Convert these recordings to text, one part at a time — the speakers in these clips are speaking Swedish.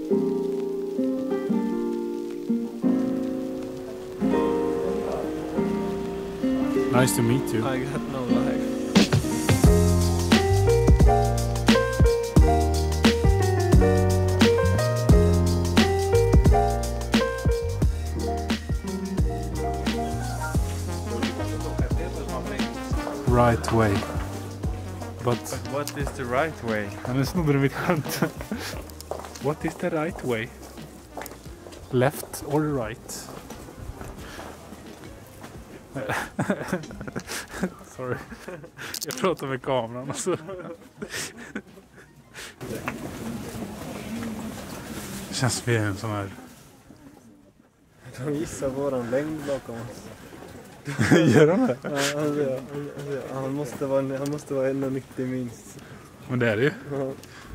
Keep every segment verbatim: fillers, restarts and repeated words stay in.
Nice to meet you. I got no life. Right way. But, But what is the right way? han snodde mitt skämt. What is the right way? Left or right? Sorry. Jag pratar med kameran alltså. Det känns som vi är en sån här. De gissar våran längd bakom oss. Gör de det? Ja, alltså, alltså, han måste vara han måste vara en nittio minst. Men det är det ju. Ja.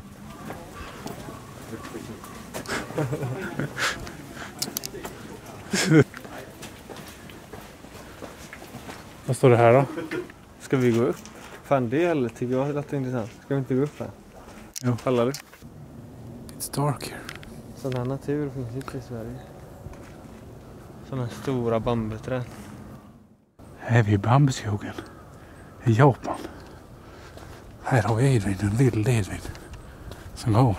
Vad står det här då? Ska vi gå upp? Fan, det är tycker jag lät intressant. Ska vi inte gå upp här? Jo. Pallar du? It's dark here. Sån här natur finns inte i Sverige. Såna här stora bambuträd. Här är vi i bambuskogen i Japan. Här har vi Edvin, en vild Edvin som går.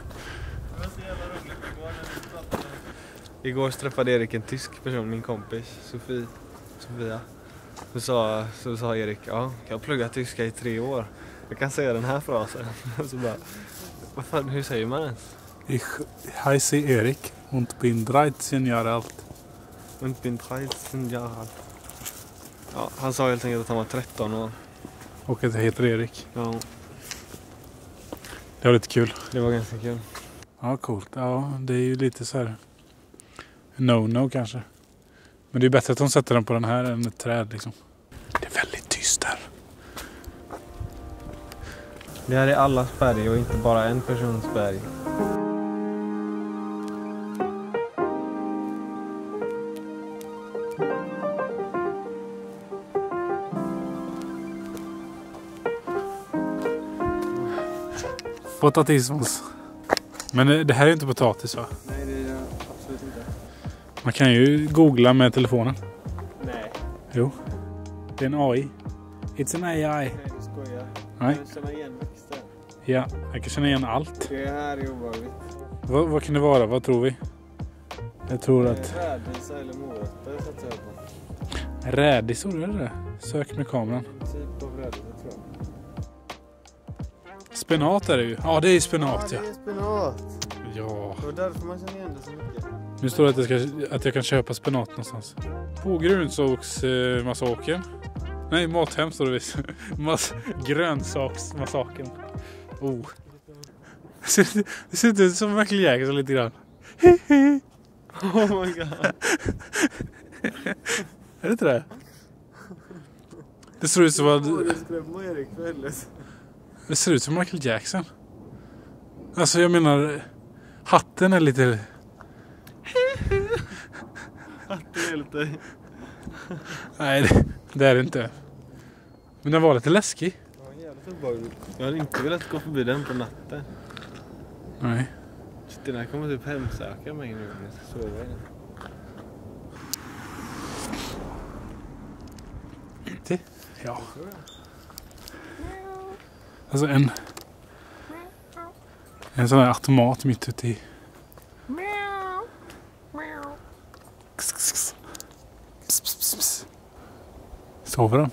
Igår träffade Erik en tysk person, min kompis Sofie, Sofia. Så sa, så sa Erik, ja, jag har pluggat tyska i tre år. Jag kan säga den här frasen. Så bara, vad fan, hur säger man ens? Ich heiße Erik und bin dreizehn Jahre alt. Und bin dreizehn Jahre alt. Ja, han sa helt enkelt att han var tretton år. Och att jag heter Erik. Ja, Det var lite kul. det var ganska kul. Ja, coolt. Ja, det är ju lite så här no-no kanske. Men det är bättre att de sätter den på den här än ett träd liksom. Det är väldigt tyst där. Det här är allas berg och inte bara en persons berg. Potatismos. Men det här är inte potatis va? Nej, det är det absolut inte. Man kan ju googla med telefonen. Nej. Jo. Det är en A I. It's an A I. Nej, du skojar. Nej. Jag känner igen växter. Ja, jag kan känna igen allt. Det här är obehagligt. Vad, vad kan det vara? Vad tror vi? Jag tror att... Rädisa eller morötter satsar jag på. Rädisor, är det det? Sök med kameran. Typ av rädisa tror jag. Spenat är det ju. Ja, det är spenat, ja. Ja, det är spenat. Ja. Det var därför man känner igen det så mycket. Nu står det att jag, ska, att jag kan köpa spenat någonstans. På grönsåksmassakern. Nej, Mathem står det visst. Mas- grönsaksmassakern. Oh. Det ser inte ut som Michael Jackson lite grann. Oh my god. Är det inte det? Det ser ut som att... Det skrämmer Erik väldigt. Det ser ut som Michael Jackson. Alltså jag menar... Hatten är lite... Hatten är lite... Nej, det, det är det inte. Men den var lite läskig. Ja, jävligt obehagligt. Jag hade inte velat gå förbi den på natten. Nej. Den här kommer typ hemsöka mig nu när jag ska sova i den. Det? Ja. Alltså en... En sån här automat mitt ute i... Kss, kss, kss. Pss, pss, pss, pss. Sover den?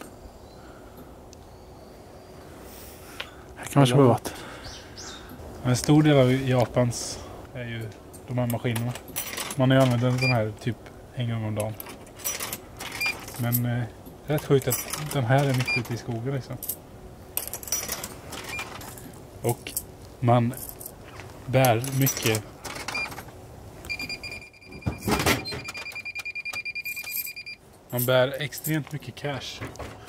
Här kan man köpa vatten. En stor del av Japans är ju de här maskinerna. Man har ju använt en sån här typ en gång om dagen. Men eh, det är rätt sjukt att den här är mitt ute i skogen liksom. Och man bär mycket. Man bär extremt mycket cash.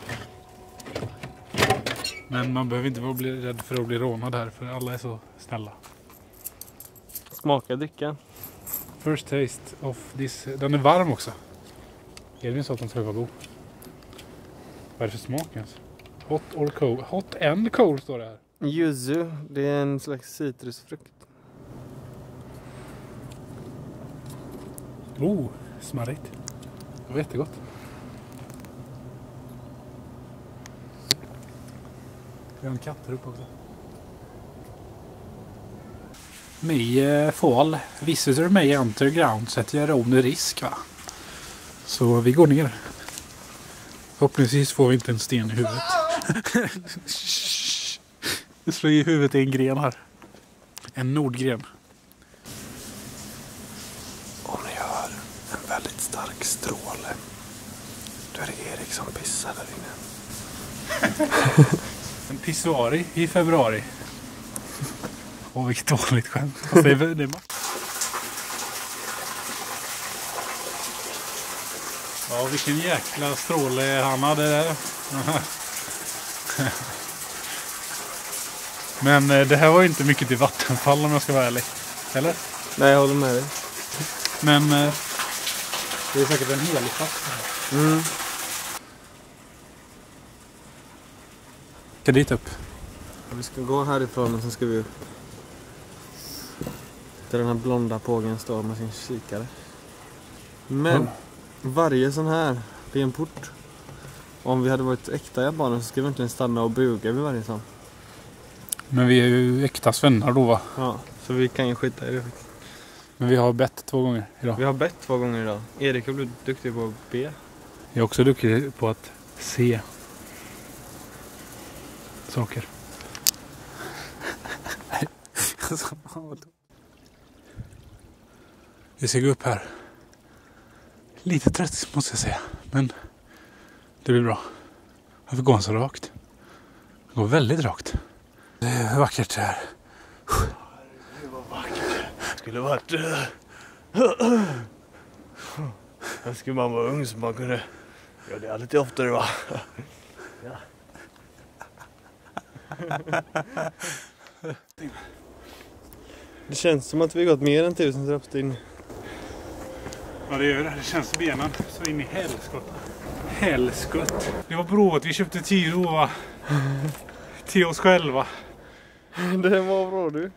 Men man behöver inte vara bli rädd för att bli rånad här, för alla är så snälla. Smaka drickan. First taste of this. Den är varm också. Edvin sa att den ska vara god. Vad är det för smak ens? Hot or cold? Hot and cold står det här. Yuzu, det är en slags citrusfrukt. Oh, smarrigt. Det var jättegott. Vi har en katt här uppe också. Med fall visitor may enter ground så att jag är under risk, va? Så vi går ner. Förhoppningsvis får vi inte en sten i huvudet. Vi slår i huvudet i en gren här. En nordgren. Om ni hör en väldigt stark stråle, då är det Erik som pissar där inne. En pissoari i februari. Åh, vilket dåligt skämt. Vad säger vi? Det är bara... Ja, vilken jäkla stråle han hade där. Men det här var ju inte mycket till vattenfall om jag ska vara ärlig. Eller? Nej, jag håller med dig. Men det är säkert en helig plats. Mm. Ska dit upp? Vi ska gå härifrån och sen ska vi upp. Där den här blonda pågen står med sin kikare. Men mm. varje sån här, det är en port. Om vi hade varit äkta japaner så skulle vi inte stanna och buga vid varje sån. Men vi är ju äkta svennar då, va? Ja, så vi kan ju skita i det. Men vi har bett två gånger idag. Vi har bett två gånger idag. Erik har blivit duktig på att be. Jag är också duktig på att se saker. Vi ska gå upp här. Lite trött måste jag säga. Men det blir bra. Varför går han så rakt? Det går väldigt rakt. Det är vackert här. Det var vackert. Det skulle varit... Här skulle man vara ung så man kunde göra det lite oftare, va? Ja. Det känns som att vi gått mer än tusen trappsteg. Ja, det gör det. Det känns i benen så in i helskott. Helskott. Det var bra att vi köpte tio råa till oss själva. Det var bra, du.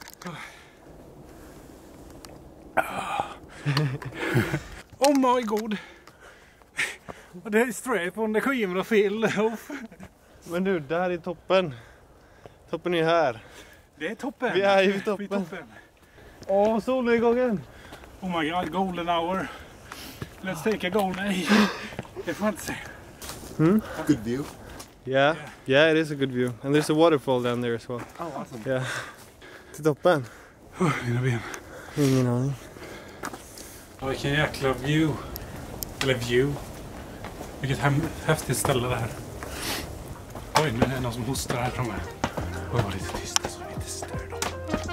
Oh my god. Det är straight on the cream of fill. Men nu, där är toppen. Toppen är här. Det är toppen. Vi är ju toppen. toppen. Åh, solnedgången. Oh my god, golden hour. Let's take a goal. Nej, det får jag inte säga. Hmm? Good view. Yeah, yeah, it is a good view. And there's a waterfall down there as well. Oh, awesome. Yeah. Till toppen. Oh, mina ben. Ingen aning. Ja, vilken jäkla view. Eller view. Vilket häftigt ställe det här. Oj, nu är det någon som hostar här framme. Oj, var lite tyst så vi inte stör dem.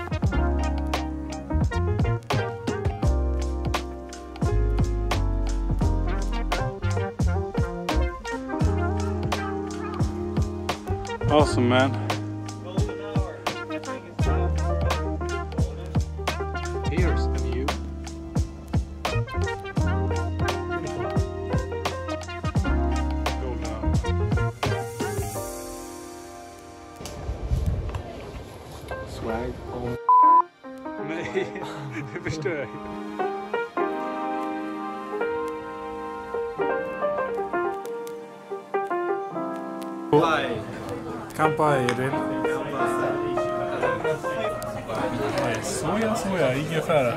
Awesome, man. Here's the view. Swag on. Nej, det förstör jag. Kampai. Kampai är det. Soja, soja, ingefära.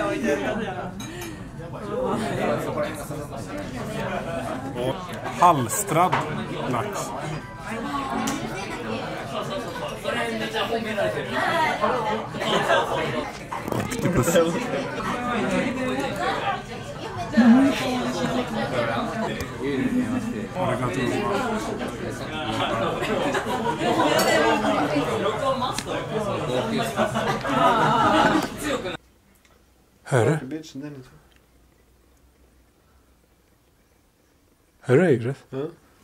Och halstrad lax. Hör du? Hör du Egret? Ja.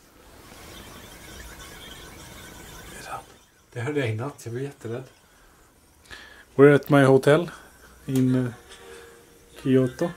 Det hörde jag i natt, jag blev jätterädd. We're at my hotel in uh, Kyoto.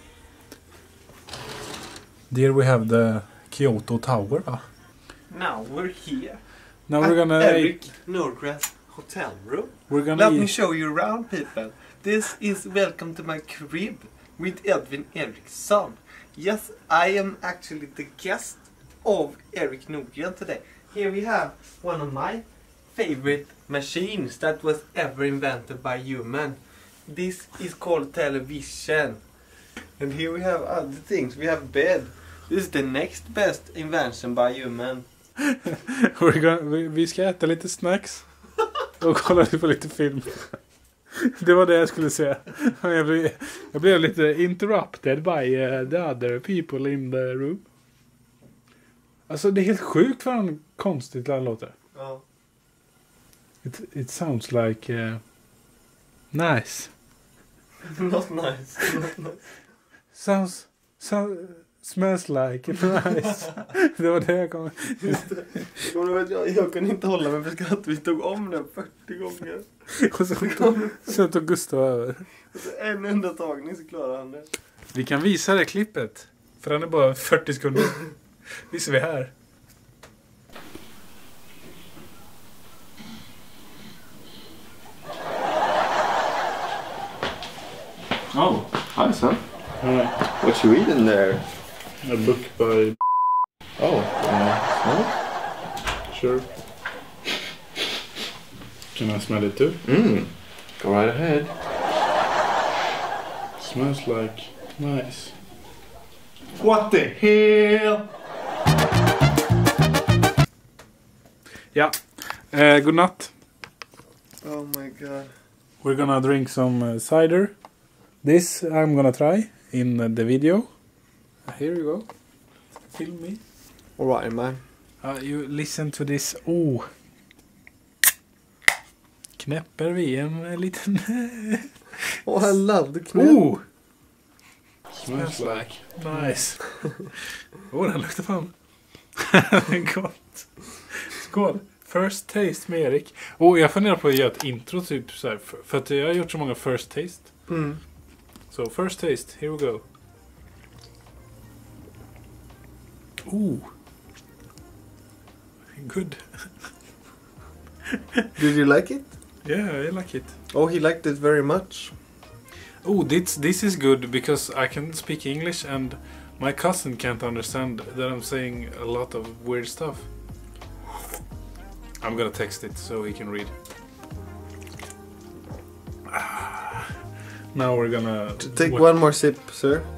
There we have the Kyoto Tower, va? Now we're here. Now we're gonna Eric Nordgrass hotel room. We're gonna Let eat. me show you around, people. This is welcome to my crib. with Edvin Eriksson. Yes, I am actually the guest of Erik Nordgren today. Here we have one of my favorite machines that was ever invented by human. This is called television. And here we have other things. We have bed. This is the next best invention by human. We're gonna, vi, vi ska äta lite snacks och kolla på lite film. Det var det jag skulle säga. Jag blev, jag blev lite interrupted by uh, the other people in the room. Alltså det är helt sjukt för en konstigt det här låter. Ja. It, it sounds like uh, nice. Not nice. Not nice. Sounds, sounds smells like nice. Det var det jag kom. jag, jag, jag kunde inte hålla mig för skratt. Vi tog om den fyrtio gånger. Och så tog, så tog Gustav över. Och så en enda tagning så klarar han det. Vi kan visa det klippet. För den är bara fyrtio sekunder. Visar vi här. Oh, hi son. Hi. What you reading there? A book by... Oh, uh, smell? Sure. Can I smell it too? Mm, go right ahead. Smells like nice. What the hell? Ja, eh, god natt. Oh my god. We're gonna drink some uh, cider. This I'm gonna try in uh, the video. Here you go. Film me. Alright man. Uh, you listen to this. Oh. Knäpper vi en liten... Oh, I love the knäpp. Oh! Smells like nice. Åh, oh, den luktar fan. Gott. Skål. First taste med Erik. Oh, jag funderar på att göra ett intro typ så här, för, för att jag har gjort så många first taste. Mm. So first taste, here we go. Oh. Good. Did you like it? Yeah, I like it. Oh, he liked it very much. Oh, this this is good because I can speak English and my cousin can't understand that I'm saying a lot of weird stuff. I'm gonna text it so he can read. Ah. Now we're gonna Take what- one more sip, sir.